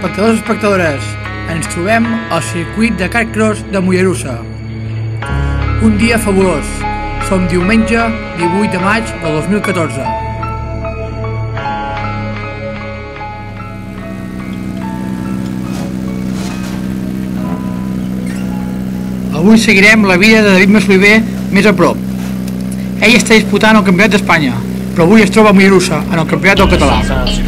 espectadors i espectadores, ens trobem al circuit de Carcross de Mollerussa. Un dia fabulós. Som diumenge 18 de maig del 2014. Avui seguirem la vida de David Masoliver més a prop. Ell està disputant el Campionat d'Espanya, però avui es troba a Mollerussa, en el Campionat del Català.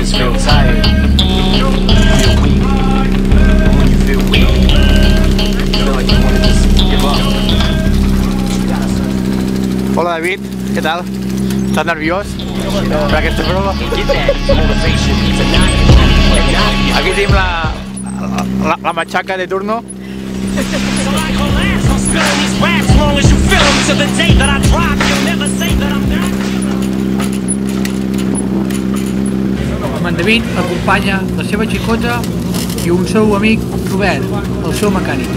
Hola David, què tal? Estàs nerviós per aquesta prova? Aquí tenim la matxaca de turno. Amb en David acompanya la seva xicota i un seu amic Robert, el seu mecànic.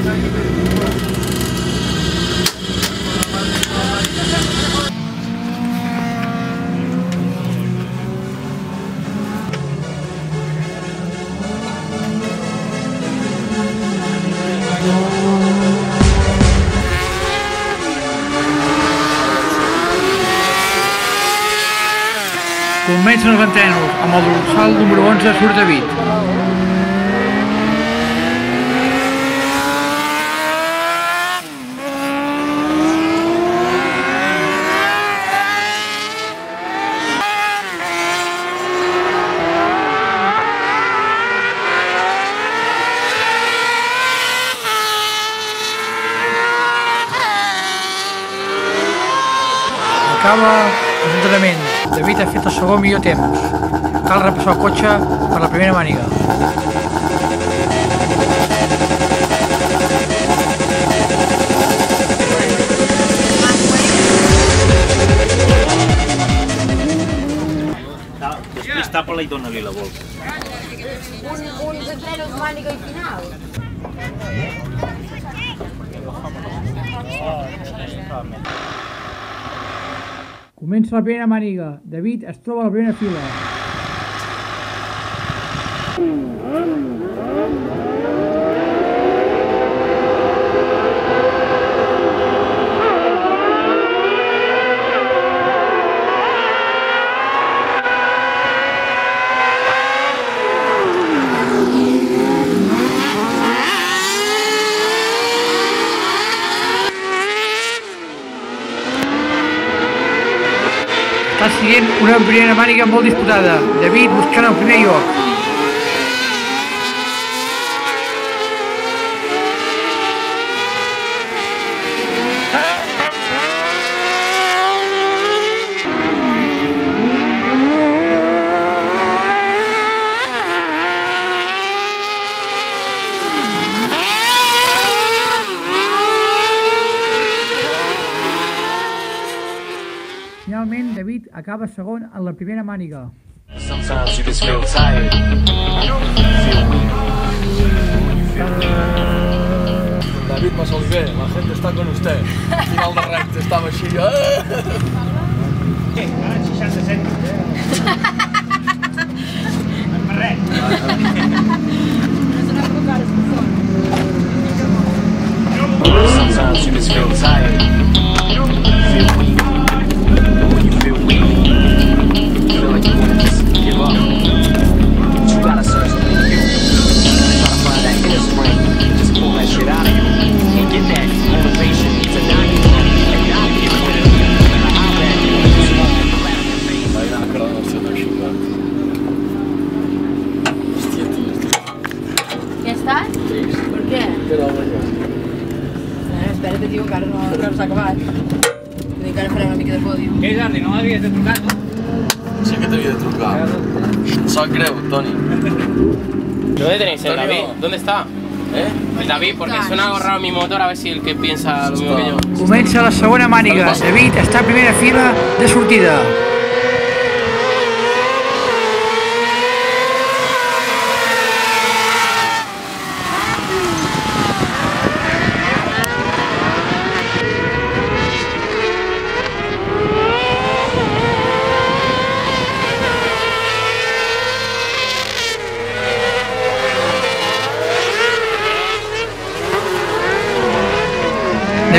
Comencen els entrenos, amb el dorsal número 11 surt David. Acaba l'entrenament. David ha fet el segon millor temps. Cal repassar el cotxe per la primera màniga. Després tapa-la i dóna-li la volta. Uns entrenos màniga i final. Comença la primera màniga. David es troba a la primera fila. Està sent una primera màniga molt disputada. David buscant el primer lloc. Finalment, David acaba segon en la primera màniga. David Masoliver, la gente está con usted. Final de recte, estava així. Ara 67. En barret. Sometimes you just feel tired. Feel weak. When you feel weak, you feel like you want to just give up. But you gotta search within you. Try to find that inner spring. Just pull that shit out of you. And get that motivation to not give up. And not get rid of it. No matter how bad you want to smoke and clap in your face. Vai anar a creure el seu xicot. Hòstia, tio. Ja estàs? Per què? Que no, perquè... Espera't, tio, encara no s'ha acabat. Encara farem una mica de pòdium. Què, Jordi, no m'havies de trucar, no? Sí que t'havia de trucar. Sap greu, Toni. ¿Dónde tenéis el David? ¿Dónde está? Eh? El David, porque suena algo raro mi motor, a ver si el que piensa lo mismo que yo. Comença la segona màniga. David està a primera fila de sortida.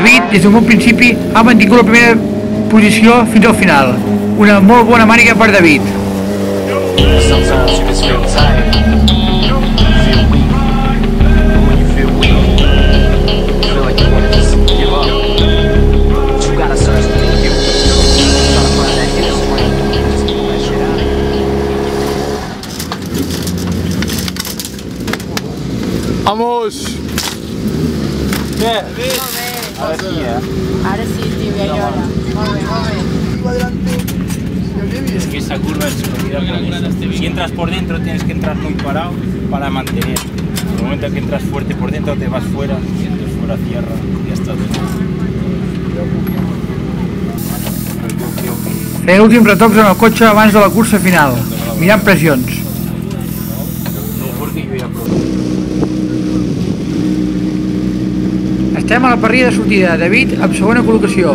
David, des d'un bon principi, ha mantingut la primera posició fins al final. Una molt bona màniga per David. Sometimes you just feel tired. You feel weak. And when you feel weak, you feel like you want to just give up. But you gotta search within you. Try to find that inner strength. Just pull that shit out of you. Vamos! Què? Ara sí, Ara sí, tio, ja hi hora. Molt bé, molt bé. Es que esa curva es subida con eso. Si entras por dentro tienes que entrar muy parado para mantener. En el momento que entras fuerte por dentro te vas fuera, y entras fuera tierra y ya estás dentro. Feia l'últim retocs en el cotxe abans de la cursa final, mirant pressions. Estem a la parrilla de sortida, David amb segona col·locació.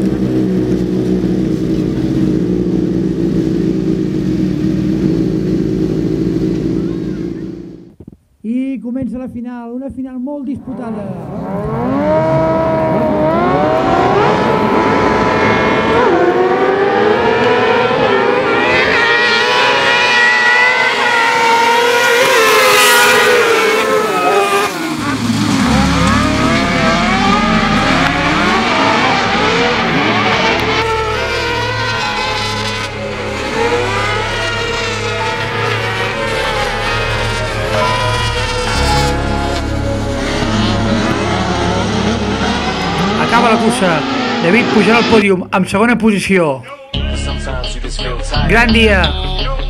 I comença la final, una final molt disputada. Acaba la cursa, David pujarà al pòdium amb segona posició. Sometimes you just feel tired. Gran dia!